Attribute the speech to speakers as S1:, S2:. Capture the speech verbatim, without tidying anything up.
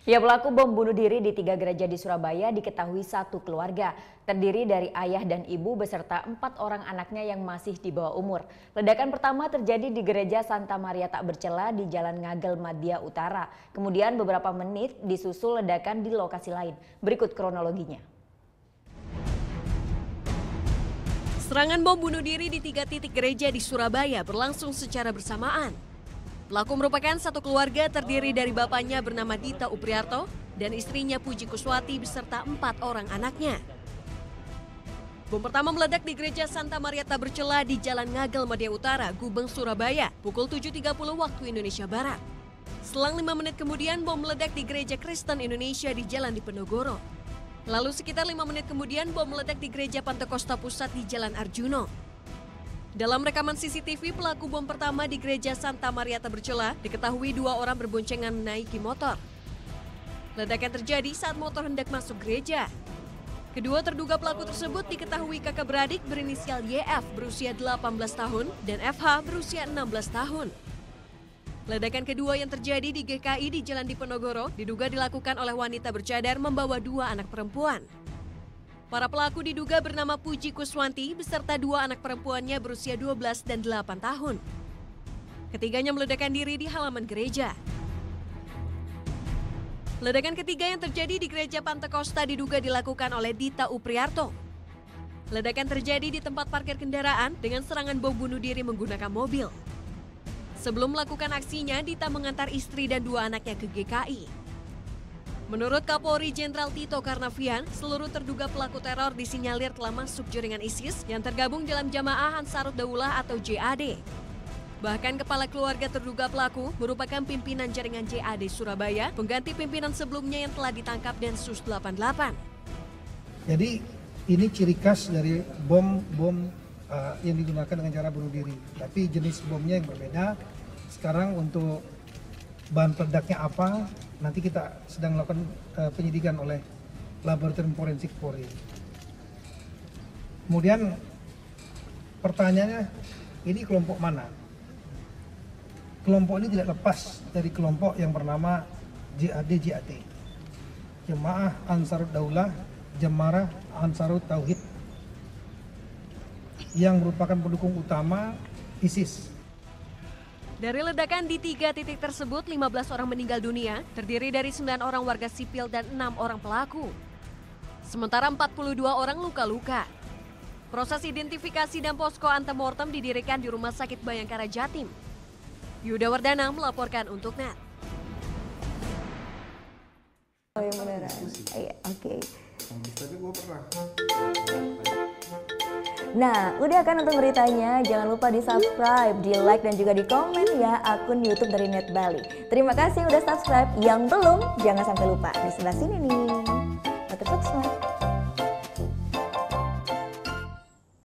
S1: Ya, pelaku bom bunuh diri di tiga gereja di Surabaya diketahui satu keluarga, terdiri dari ayah dan ibu beserta empat orang anaknya yang masih di bawah umur. Ledakan pertama terjadi di gereja Santa Maria Tak Bercela di Jalan Ngagel Madya Utara. Kemudian beberapa menit disusul ledakan di lokasi lain. Berikut kronologinya.
S2: Serangan bom bunuh diri di tiga titik gereja di Surabaya berlangsung secara bersamaan. Pelaku merupakan satu keluarga terdiri dari bapaknya bernama Dita Upriarto dan istrinya Puji Kuswati beserta empat orang anaknya. Bom pertama meledak di gereja Santa Maria Tak Bercela di Jalan Ngagel Madya Utara, Gubeng, Surabaya, pukul tujuh tiga puluh waktu Indonesia Barat. Selang lima menit kemudian bom meledak di gereja Kristen Indonesia di Jalan Diponegoro. Lalu sekitar lima menit kemudian bom meledak di gereja Pantekosta Pusat di Jalan Arjuno. Dalam rekaman C C T V, pelaku bom pertama di gereja Santa Maria Tak Bercela diketahui dua orang berboncengan menaiki motor. Ledakan terjadi saat motor hendak masuk gereja. Kedua terduga pelaku tersebut diketahui kakak beradik berinisial Y F berusia delapan belas tahun dan F H berusia enam belas tahun. Ledakan kedua yang terjadi di G K I di Jalan Diponegoro diduga dilakukan oleh wanita bercadar membawa dua anak perempuan. Para pelaku diduga bernama Puji Kuswanti beserta dua anak perempuannya berusia dua belas dan delapan tahun. Ketiganya meledakkan diri di halaman gereja. Ledakan ketiga yang terjadi di gereja Pantekosta diduga dilakukan oleh Dita Upriarto. Ledakan terjadi di tempat parkir kendaraan dengan serangan bom bunuh diri menggunakan mobil. Sebelum melakukan aksinya, Dita mengantar istri dan dua anaknya ke G K I. Menurut Kapolri Jenderal Tito Karnavian, seluruh terduga pelaku teror disinyalir telah masuk jaringan ISIS yang tergabung dalam Jamaah Ansarut Daulah atau J A D. Bahkan kepala keluarga terduga pelaku merupakan pimpinan jaringan J A D Surabaya, pengganti pimpinan sebelumnya yang telah ditangkap Densus delapan puluh delapan.
S3: Jadi ini ciri khas dari bom-bom uh, yang digunakan dengan cara bunuh diri. Tapi jenis bomnya yang berbeda. Sekarang untuk bahan peledaknya apa, nanti kita sedang melakukan uh, penyidikan oleh Laboratorium Forensik Polri. Kemudian pertanyaannya, ini kelompok mana? Kelompok ini tidak lepas dari kelompok yang bernama J A D J A T, Jemaah Ansarut Daulah, Jemaah Ansarut Tauhid, yang merupakan pendukung utama ISIS.
S2: Dari ledakan di tiga titik tersebut, lima belas orang meninggal dunia, terdiri dari sembilan orang warga sipil dan enam orang pelaku. Sementara empat puluh dua orang luka-luka. Proses identifikasi dan posko antemortem didirikan di Rumah Sakit Bayangkara Jatim. Yuda Wardana melaporkan untuk N E T.
S4: Oh yang beneran? Iya, oke.
S5: Tapi gue pernah.
S4: Nah, udah kan nonton beritanya? Jangan lupa di subscribe, di like, dan juga di komen ya akun YouTube dari Net Bali. Terima kasih udah subscribe. Yang belum, jangan sampai lupa. Di sebelah sini nih. Notif subscribe.